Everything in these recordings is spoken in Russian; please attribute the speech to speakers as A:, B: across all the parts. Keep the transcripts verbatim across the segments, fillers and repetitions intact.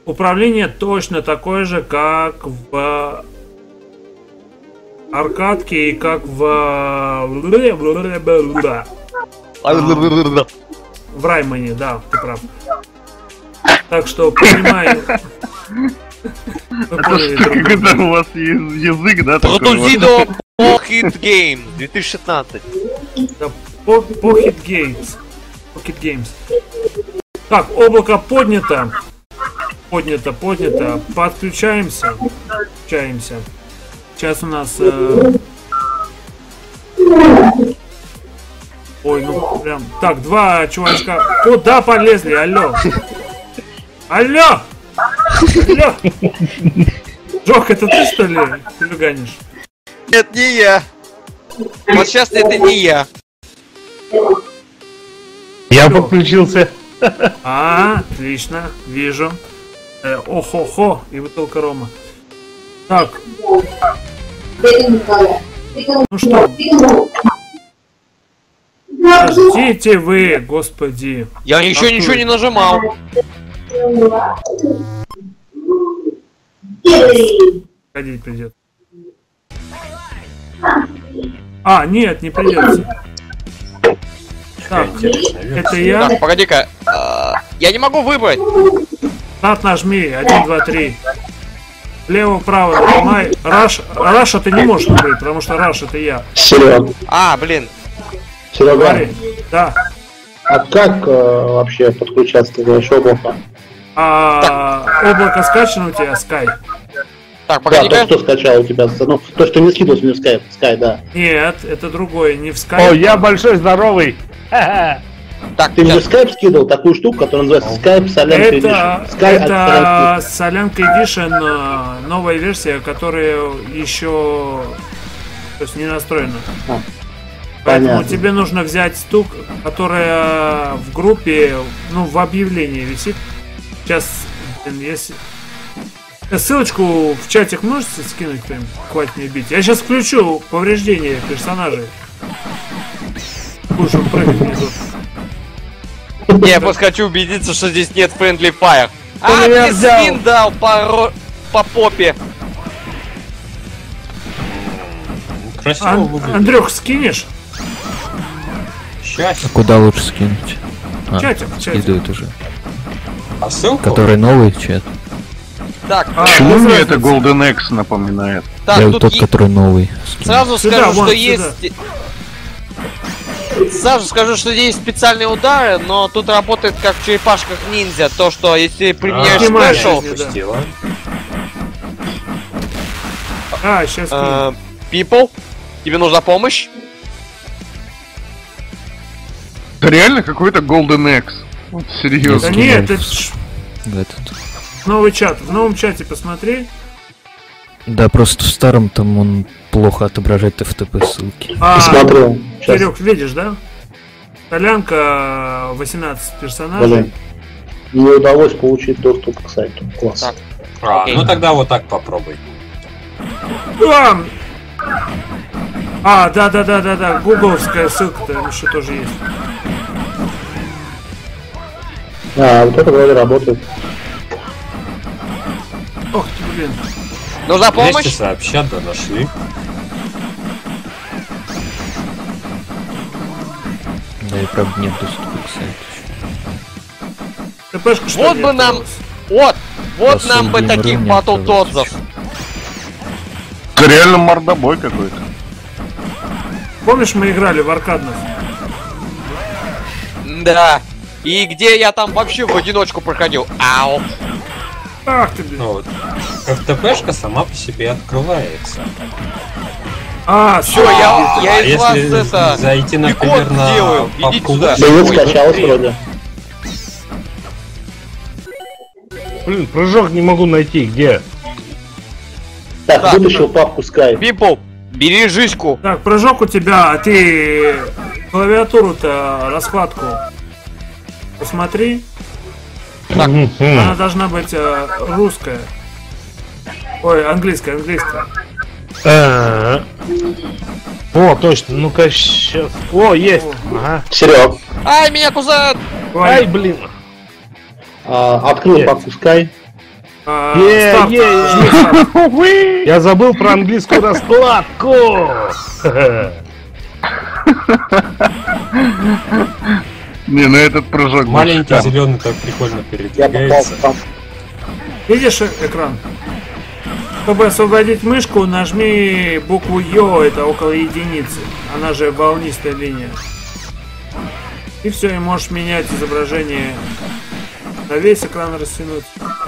A: Управление точно такое же, как в аркадке и как в в Раймоне, да, ты прав. Так что понимаю.
B: Это у вас язык, да?
C: Продузидо Pocket Games две тысячи шестнадцать.
A: Pocket Games. Pocket Games. Так, облако поднято. Поднято, поднято. Подключаемся. Подключаемся. Сейчас у нас... Э... Ой, ну прям... Так, два чувачка... Куда полезли? Алло! Алло! Алло! Жок, это ты что ли хулиганишь?
C: Нет, не я. Вот сейчас это не я.
D: Я подключился.
A: А, отлично, вижу. Э, Охо-хо, и бутылка рома. Так. Ну что? Подождите вы, господи.
C: Я еще ничего не нажимал.
A: Ходить придет. А, нет, не придется. Так, это я.
C: Так, погоди-ка. А, я не могу выбрать.
A: Над нажми. Один, два, три. Лево-право нажимай. Раш. Раша ты не можешь выбрать, потому что Раш это я.
E: Серега.
C: А, блин.
E: Серега.
A: Да.
E: А как э, вообще подключаться, ты говоришь, облако?
A: А, облако скачано у тебя, Sky?
C: Так,
E: Да,
C: погоди-ка.
E: то, что скачал у тебя, ну, то, что не скидывался мне в Sky, Sky, да.
A: Нет, это другое, не в Sky.
D: О, я большой, здоровый.
C: Так,
E: Ты мне
C: сейчас.
E: в Skype скидывал такую штуку, которая называется Skype Solянка
A: Это,
E: Edition. Sky
A: это Солянка Edition, новая версия, которая еще, то есть, не настроена.
E: А,
A: Поэтому
E: понятно.
A: тебе нужно взять стук, которая в группе, ну, в объявлении висит. Сейчас, блин, если... Ссылочку в чатик можете скинуть кто-нибудь? Хватит мне бить. Я сейчас включу повреждения персонажей. Будешь прыгать внизу.
C: Я просто хочу убедиться, что здесь нет Friendly Fire. А,
D: меня
C: мне
D: взял.
C: свин дал по, ро- по попе.
F: Красиво
A: Ан-
F: выглядит.
A: Андрюх, скинешь?
F: Счастье.
G: Куда лучше скинуть? А,
A: Чатик, чатик.
G: скидывают уже.
F: А ссылку?
G: Который новый чат.
C: Так,
A: А,
B: Почему
A: без
B: мне
A: разницы.
B: это Golden X напоминает?
C: так,
G: Я
C: тут
G: тот,
C: е-
G: который новый. скинул.
C: сразу
A: Сюда,
C: скажу,
A: вон,
C: что
A: сюда.
C: есть... Сразу скажу, что здесь специальные удары, но тут работает как в черепашках ниндзя. То, что если применяешь
A: Снимаешь
C: спешл,
A: жизнь.
F: Пустила.
A: А, сейчас
C: э, people, тебе нужна помощь?
B: Это реально какой-то Golden X. Вот
A: Да
B: серьезно.
A: нет, это ж
G: В этот.
A: новый чат. В новом чате посмотри.
G: Да, просто в старом там он плохо отображает эф тэ пэ ссылки.
A: А,
E: Смотрел. Сейчас.
A: Серег, видишь, да? Солянка, восемнадцать персонажей.
E: Блин. Мне удалось получить доступ к сайту. Класс.
C: Так.
F: А,
C: Окей.
F: ну тогда вот так попробуй.
A: А, а, да, да, да, да, да. Гугловская ссылка-то еще тоже есть.
E: А, вот это вроде работает.
A: Ох ты, блин.
C: Нужна
F: двести
C: помощь?
F: сообщат, да нашли.
G: Да и правда нет доступа к сайту.
A: ТПшка что
C: Вот
A: ли,
C: бы нам...
A: открылась?
C: Вот! Вот
G: Да,
C: нам бы
G: Сергей
C: таких
G: Миронов
C: батлтодзов.
G: открылся.
B: Это реально мордобой какой-то.
A: Помнишь, мы играли в аркадных?
C: Да. И где я там вообще в одиночку проходил? Ау.
A: Ах ты, блин.
F: Ну вот. Эф тэ пэ-шка сама по себе открывается.
A: А,
C: Всё,
A: все,
C: я, я
F: А
C: из вас
F: если
C: это...
F: зайти,
C: пикот
F: например, на
C: делаю. Идите
F: папку
C: сюда.
E: Да не
C: Ой,
E: скачалось
C: блин.
E: вроде.
D: Блин, прыжок не могу найти. Где?
E: Так,
C: Так.
E: вытащил папку Skype.
C: Пипл, бери жичку.
A: Так, прыжок у тебя, а ты клавиатуру-то, раскладку посмотри.
D: Так.
A: Она должна быть э, русская. Ой, английская, английская.
D: А. О, точно. Ну-ка, сейчас. О, есть. Ага.
E: Серег,
C: Ай, меня кусают!
D: Ай, блин.
E: а, открыл
D: Нет.
E: папку Sky.
A: А,
D: Е,
A: старт,
D: е,
A: жми старт.
D: Я забыл про английскую раскладку.
B: Не, ну этот прыжок... был
F: Маленький
B: шикарный.
F: зеленый так прикольно
E: Я попал
F: передвигается.
E: там.
A: Видишь экран? Чтобы освободить мышку, нажми букву Ё, это около единицы. Она же волнистая линия. И все, и можешь менять изображение. На весь экран растянуть.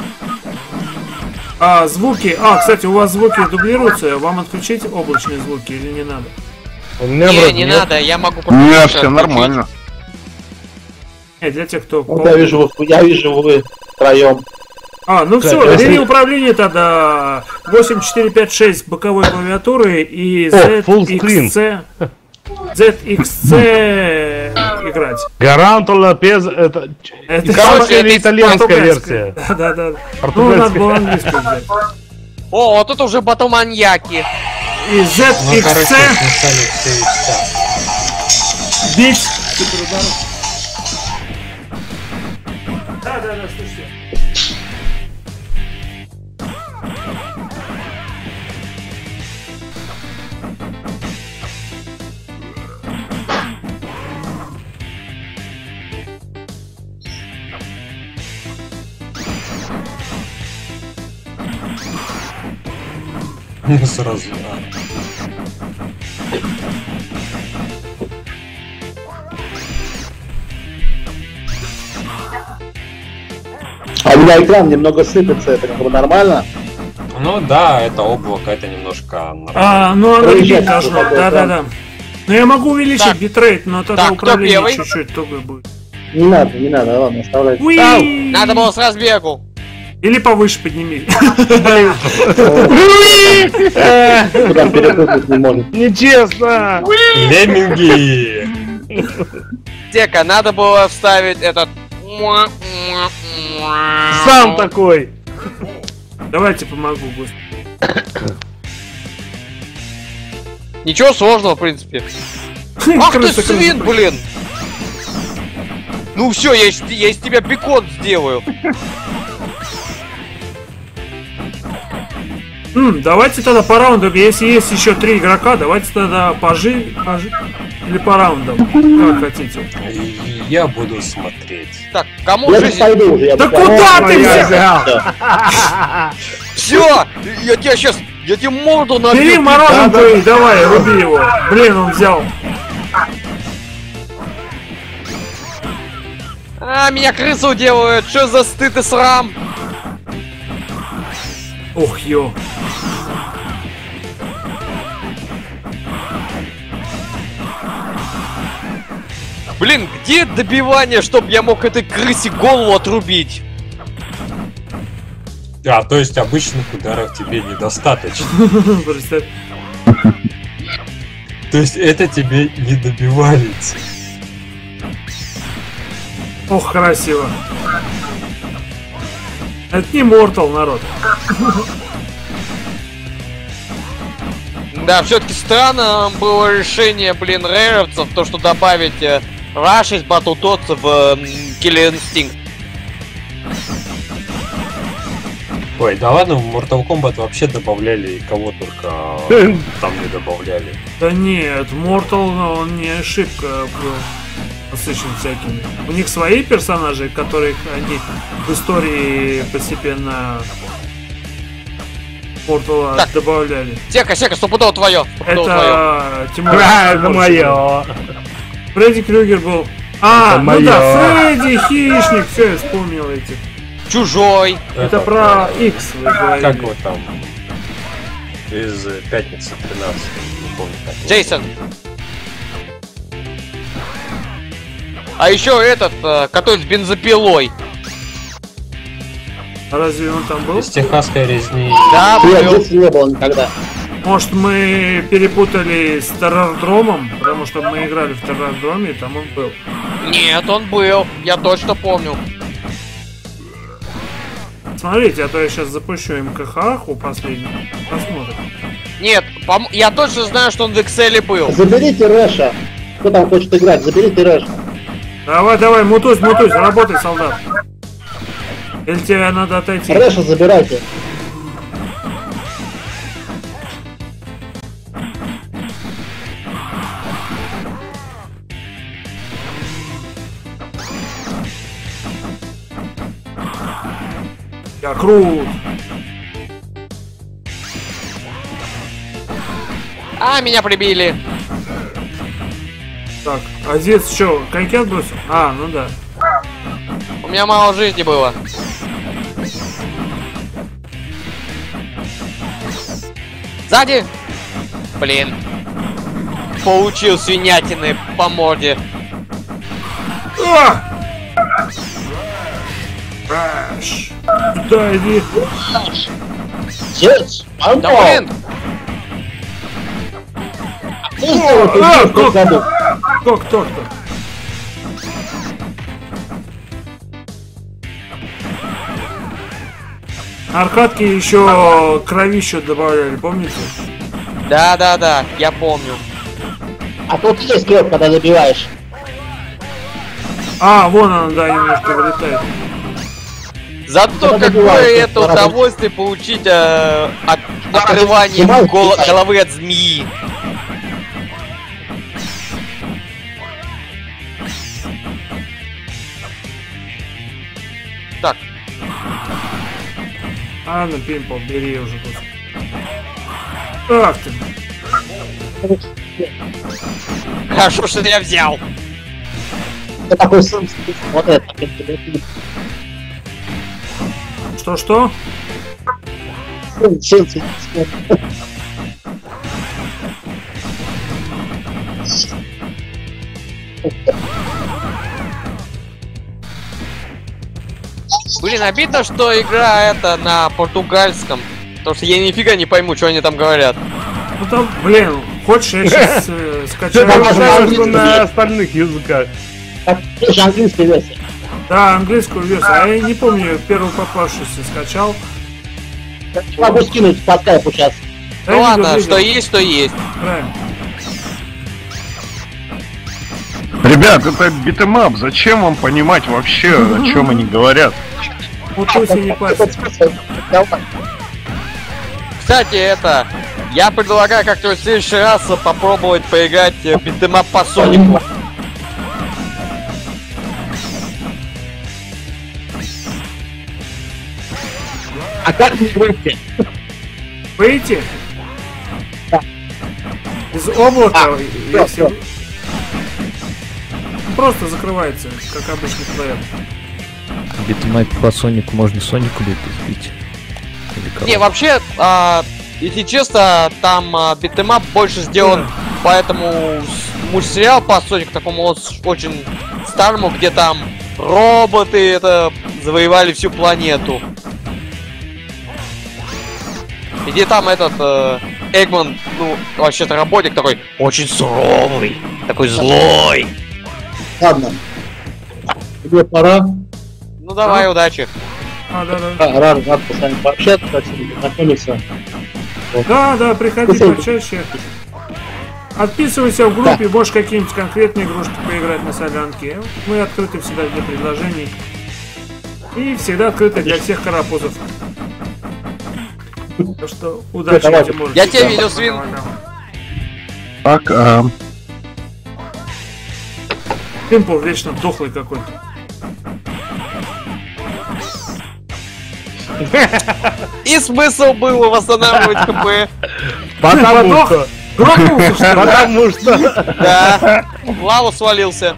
A: А, звуки. А, кстати, у вас звуки дублируются. Вам отключить облачные звуки или не надо?
D: У меня
C: Не,
D: вроде
C: не
D: нет.
C: надо, я могу
B: У меня
C: просто
B: все
C: отключить.
B: нормально.
A: Нет, для тех, кто...
E: Вот я вижу, вы- я вижу, вы втроем.
A: А, ну все,
D: Кстати,
A: реле
D: если-
A: управления тогда восемь четыре пять шесть боковой клавиатуры и
D: О, full screen.
A: Z X C зет икс си играть.
D: Гарантула без... Это...
A: Это
D: Испанская или итальянская
A: португальская.
D: версия?
A: Да, да, да. Ну,
D: Португальская.
A: надо было английскую взять.
C: О, вот тут уже батл-маньяки.
A: И
F: Ну,
A: зет икс
F: короче,
A: си
F: смешали все и вся.
A: бить. Да, да, да, слушайте.
F: Ну, сразу, а.
E: А у меня экран немного сыпется, это как бы нормально.
F: Ну да, это облако, это немножко...
A: А, ну оно
E: Проезжать
A: бить должно.
E: такой
A: Да, да,
E: экран.
A: да. Но я могу увеличить
C: Так.
A: битрейт, но тогда
C: Так, кто
A: управление
C: первый?
A: чуть-чуть туго будет.
E: Не надо, не надо, ладно, оставляйте.
A: Уи!
C: Надо было с разбегу.
A: Или повыше подними.
E: Куда перепрыгнуть не может.
D: Нечестно!
F: Лемминги!
C: Дека, надо было вставить этот...
D: Сам такой!
A: Давайте помогу, Гость.
C: Ничего сложного, в принципе. Ах ты
A: Крыса, крыса,
C: свин,
A: крыса.
C: блин! Ну все, я, из- я из тебя бекон сделаю.
A: М, давайте тогда по раундам, если есть еще три игрока, давайте тогда пожи, пожи или по раундам, как хотите.
F: И Я буду смотреть.
C: Так, кому
E: Я же
C: жизнь?
E: пойду уже, я
A: Да
E: бы-
A: куда ты
D: Я
A: взял?
D: взял.
C: Все! Я тебя сейчас... Я тебе морду набью.
A: Бери мороженку и давай, руби его. Блин, он взял.
C: А, меня крысу делают. Что за стыд и срам?
A: Ох, ё.
C: Блин, где добивание, чтобы я мог этой крысе голову отрубить?
F: А, то есть обычных ударов тебе недостаточно.
A: Представь.
F: То есть это тебе не добивается.
A: Ох, красиво. Это не Mortal, народ.
C: Да, все-таки странно было решение, блин, рейровцев, то, что добавить э, Rush из Battletoads в э, м, Killer Instinct.
F: Ой, да ладно, в Mortal Kombat вообще добавляли, и кого только там не добавляли.
A: Да нет, Mortal, ну, он не ошибка был насыщен всякими. У них свои персонажи, которых они в истории постепенно Mortal
C: Так.
A: добавляли.
C: Сека, Сека, стопудово твое. Стопудово твое.
A: Это Тимур.
D: Ура, это мое!
A: Фредди Крюгер был. А,
D: Это
A: ну
D: моё.
A: да, Фредди, хищник, все, я вспомнил эти.
C: Чужой.
A: Это про X вы говорили.
F: Как вот там? Из э, пятницы тринадцатой, не помню как.
C: Джейсон. А еще этот, э, который с бензопилой.
A: А разве он там был?
F: Из техасской резни.
C: Да,
E: Я в
C: был.
E: детстве не было никогда.
A: Может, мы перепутали с Террардромом, потому что мы играли в Террардроме, и там он был.
C: Нет, он был. Я точно помню.
A: Смотрите, а то я сейчас запущу МКХ-ху последнюю. Посмотрим.
C: Нет, пом- я точно знаю, что он в Excel был.
E: Заберите Рэша. Кто там хочет играть, заберите Рэша.
A: Давай, давай, мутусь, мутусь, работай, солдат. Или тебе надо отойти?
E: Рэша забирайте.
A: Я крут.
C: А, меня прибили.
A: Так, а здесь что, коньки отбросил? А, ну да.
C: У меня мало жизни было. Сзади! Блин. Получил свинятины по морде.
A: А! Рэш. Туда иди.
E: Дед,
C: Да блин!
E: Ты сделал это
A: А,
E: в том году.
A: Кто, кто, кто? Аркадки еще кровищу добавляли, помните?
C: Да, да, да, я помню.
E: А тут есть кровь, когда добиваешь.
A: А, вон она, да, немножко вылетает.
C: Зато
E: Когда
C: какое
E: добиваешь,
C: это
E: пора
C: удовольствие получить э, от отрывания
E: снимай,
C: голо-
E: снимай.
C: головы от змеи. Так,
A: А, ну пимпл, бери уже тут. Ах ты.
C: хорошо, что я взял.
E: Ты такой сын, вот это.
A: Что-что?
E: Сын, сын, сын.
C: Блин, обидно, что игра это на португальском. Потому что я нифига не пойму, что они там говорят.
A: Ну там, блин, хочешь, я сейчас э, скачаю.
E: Да,
D: Показалось, что
E: да,
D: на
E: да.
D: остальных языках.
E: Так, ты же английский версия.
A: Да, английскую версию. А я не помню, первую попавшуюся скачал.
E: Могу скинуть по скайпу сейчас.
A: Да,
C: Ну
A: видел,
C: ладно,
A: видел.
C: что есть, что есть.
A: Правильно.
B: Ребят, это битэмап, зачем вам понимать вообще, о чем они говорят?
A: Вот пусть и не пасет.
C: Кстати, это... Я предлагаю как-то в следующий раз попробовать поиграть в битэмап по Сонику.
E: А как мне выйти?
A: Выйти?
E: Да.
A: Из облака,
E: А,
A: если...
E: всё,
A: Просто закрывается, как обычный плеер.
G: Битмап по Сонику можно Сонику будет избить. Или кого?
C: Не, вообще, а, если честно, там а, битэмап больше сделан по этому с- мультсериалу по Сонику, такому вот с- очень старому, где там роботы это завоевали всю планету. И где там этот э, Эгман, ну, вообще-то работник такой очень суровый, такой злой.
E: Ладно. Тебе пора.
C: Ну давай, удачи.
A: А, да, да.
E: А, рад, рад с вами пообщаться, познакомиться.
A: Да, да, приходи
E: Спасибо.
A: почаще. Отписывайся в группе, можешь какие-нибудь конкретные игрушки поиграть на солянке. Мы открыты всегда для предложений. И всегда открыты для всех карапузов. Так что удачи,
E: Давай.
A: Тимур.
C: Я тебя видел, Свин.
A: Давай, давай.
B: Пока.
A: Пимпл вечно дохлый какой-то.
C: И смысл было восстанавливать ХП.
D: Потому
A: подох?
D: что...
A: Грохнулся, что ли?
D: Потому что...
C: Да. В лаву свалился.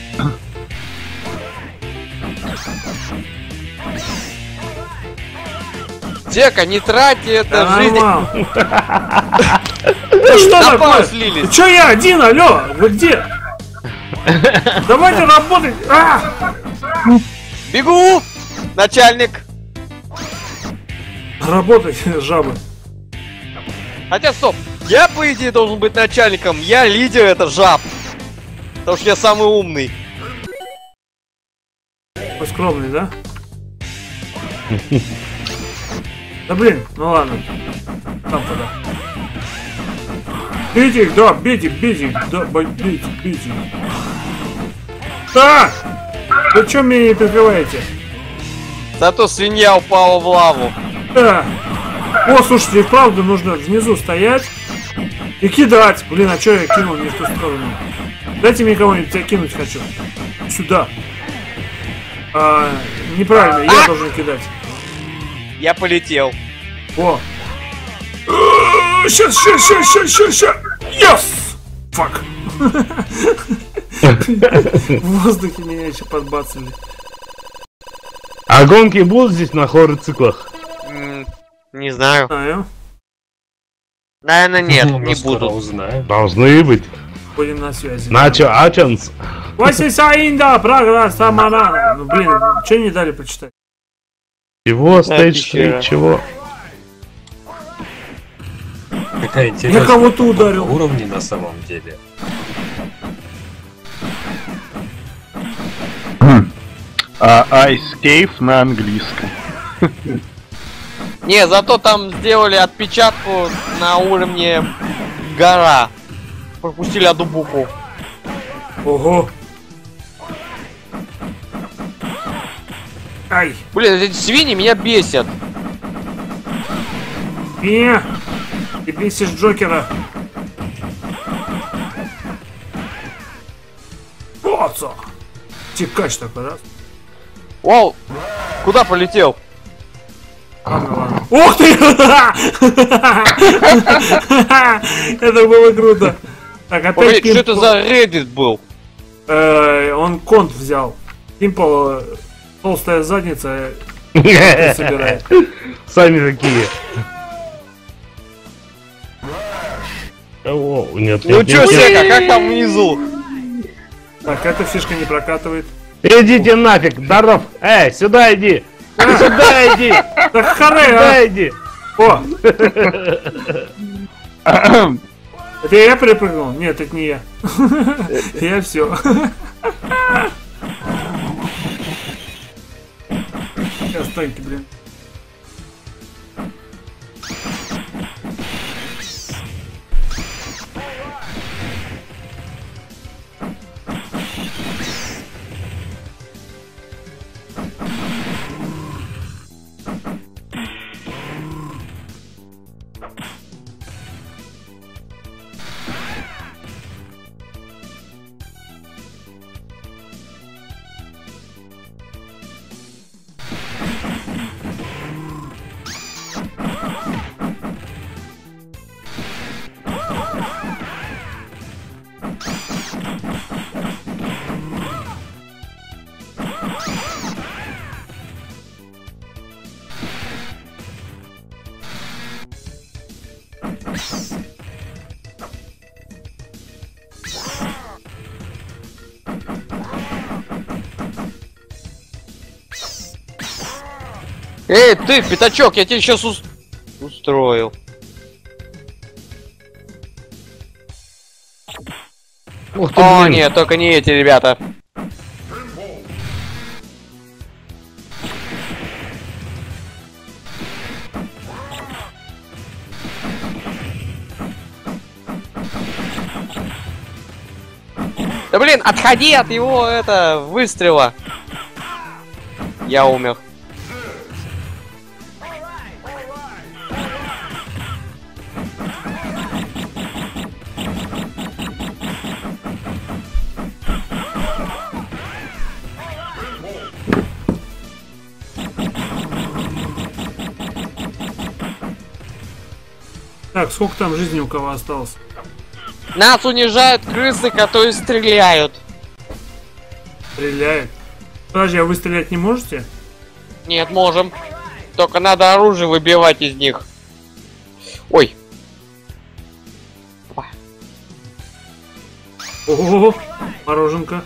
C: Дека, не трати это
A: Да
C: жизнь.
A: нормально. Да что
C: На
A: такое?
C: пол слились.
A: Чё я один, алло? Вы где? Давайте работать! А!
C: Бегу! Начальник.
A: Работать, жабы.
C: Хотя, стоп. Я, по идее, должен быть начальником. Я лидер, это жаб. Потому что я самый умный.
A: Вы скромный, да? Да блин, ну ладно. Там тогда. Бейте их, да, бейте, бейте их, да, бой- бейте, бейте их. Да! Вы чё меня не прикрываете?
C: Зато свинья упала в лаву.
A: Да. О, слушайте, и вправду нужно внизу стоять и кидать. Блин, а что я кинул не в ту сторону? Дайте мне кого-нибудь, я кинуть хочу. Сюда. А, неправильно, я
C: А!
A: должен кидать.
C: Я полетел.
A: О. Сейчас, сейчас, сейчас, сейчас, сейчас, сейчас. Yes! Фак. В воздухе меня еще подбацали.
D: А гонки будут здесь на хоррор-циклах?
C: М, Не знаю.
A: Знаю.
C: Наверное, нет,
F: Ну,
C: не
F: мы скоро
C: буду.
F: узнаем.
D: Должны быть.
A: Будем на связи.
D: Начо Ачанс.
A: Васисаинда, прогресса манана. Ну блин, что не дали прочитать?
D: Чего? Стейдж
C: пещера.
D: три, чего?
F: Какая
A: Я
F: интересная
A: кого-то ударил.
F: уровни на самом деле.
B: А Ice Cave на английском.
C: Не, зато там сделали отпечатку на уровне гора. Пропустили одну букву.
A: Ого. Ай.
C: Блин, эти свиньи меня бесят.
A: Не. Ты бесишь Джокера. Оца. Тикач такой, да?
C: Вау! Куда полетел?
A: Ладно, ладно. Ух ты! Это было круто. Так, опять
C: Погоди, что
A: Пимпл-
C: это за Reddit был?
A: Э, Он конт взял. Пимпл, э, толстая задница, э, собирает.
D: Сами такие. О, нет,
C: Ну
D: нет,
C: чё,
D: нет, нет.
C: Сека, как там внизу?
A: Так, эта фишка не прокатывает.
D: Идите нафиг, здоров. Эй, сюда иди. Сюда иди.
A: Так харе,
D: Сюда
A: а!
D: иди.
A: О! Это я перепрыгнул? Нет, это не я. Я все. Сейчас, танки, блин.
C: Эй, ты, пятачок, я тебе сейчас ус... устроил.
D: Ух ты,
C: О,
D: блин.
C: нет, только не эти ребята. Да блин, отходи от его, это, выстрела. Я умер.
A: Так, сколько там жизни у кого осталось?
C: Нас унижают крысы, которые стреляют.
A: Стреляет. Подожди, а вы стрелять не можете?
C: Нет, можем. Только надо оружие выбивать из них. Ой.
A: Ого, мороженка.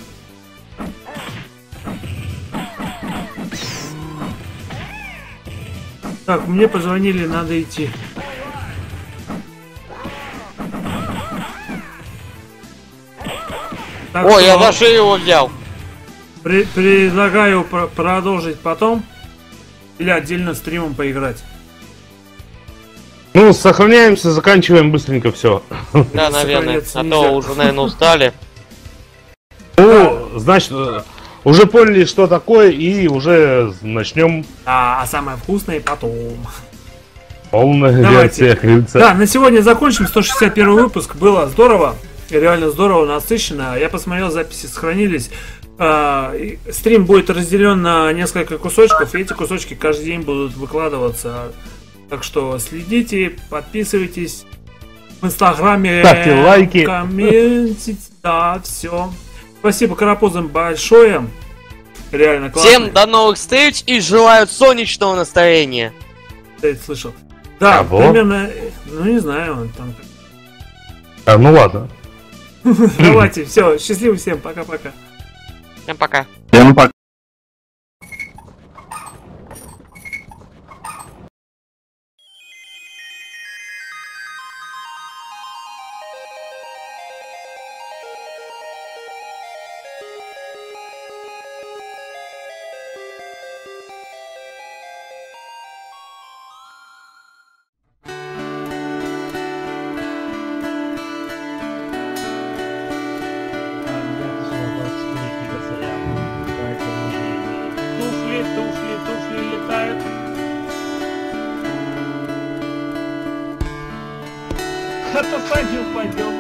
A: Так, мне позвонили, надо идти. Так
C: Ой, я
A: что
C: за шею его взял.
A: пре- предлагаю про- продолжить потом или отдельно стримом поиграть.
D: Ну, сохраняемся, заканчиваем быстренько все.
C: Да, наверное.
A: Сохраняться
C: А
A: нельзя.
C: то уже, наверное, устали.
D: Ну, значит, э, уже поняли, что такое, и уже начнем
A: А, а самое вкусное потом.
D: полная
A: Давайте.
D: версия крыльца.
A: Да, на сегодня закончим. сто шестьдесят первый выпуск. Было здорово. Реально здорово, насыщенно. Я посмотрел, записи сохранились. А, и стрим будет разделен на несколько кусочков. И эти кусочки каждый день будут выкладываться. Так что следите, подписывайтесь. В инстаграме.
D: Ставьте лайки.
A: Комментите. Да, все. Спасибо карапузам большое. Реально классно.
C: Всем до новых встреч и желаю солнечного настроения.
A: Я это слышал. Да,
D: Кого?
A: примерно. Ну не знаю, он там.
D: А, ну ладно.
A: Давайте, все, счастливо всем, пока-пока.
C: Всем пока.
B: Всем пока.
A: Туфли, туфли, туфли летают. А то сами упадем.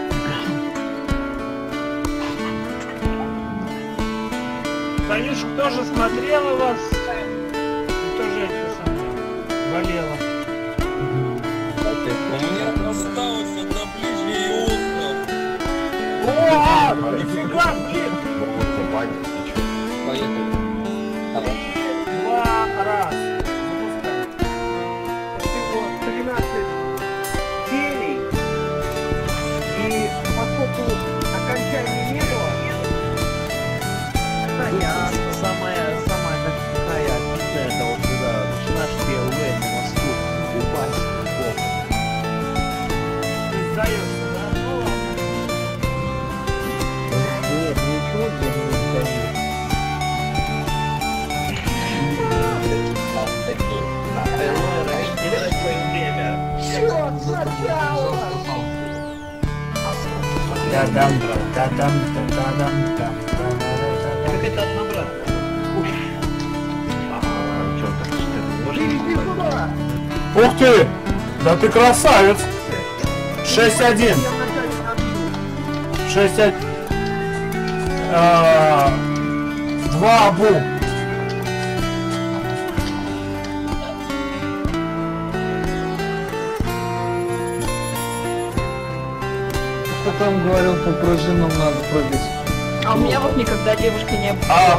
A: Танюшка тоже смотрела вас. И тоже это самое болела.
H: У меня осталось одна ближняя остров.
A: О, нифига, блин!
H: Поехали.
A: Два раз. Запускай. Всего тринадцать серий. И поскольку окончания не было, кстати, а самая, самая такая обидная, это вот когда начинаешь первый на мосту упасть в бок. Ты сдаешься, да? Ну ладно. Нет, ничего для него не сдаюсь. Да-дам, да-дам, да-дам, да-дам. Как это набрать? Ух ты! Да ты красавец! шесть один. шесть один. Два бу.
I: Кто там говорил, по пружинам надо прыгать?
J: А у меня вот никогда девушки не было.
A: А,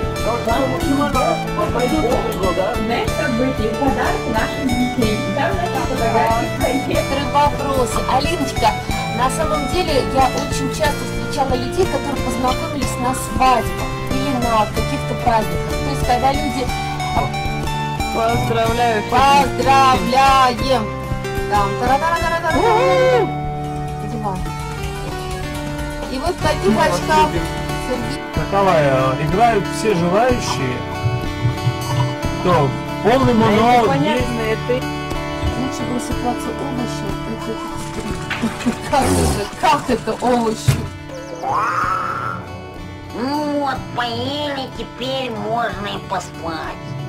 J: Знаешь, как быть и подарки нашим детей. Там на фотографии.
K: Некоторые вопросы. Алиночка, на самом деле я очень часто встречала людей, которые познакомились на свадьбах или на каких-то праздниках. То есть, когда люди...
J: Поздравляю.
K: Поздравляем! Там, тара-тара-тара-тара-тара. Дела. И вот в таких очках Сергей...
A: Таковая, играют все желающие. То, полный мануал есть.
K: Лучше просыпаться овощи. Как это? Как это овощи?
L: Ну вот, поели, теперь можно и поспать.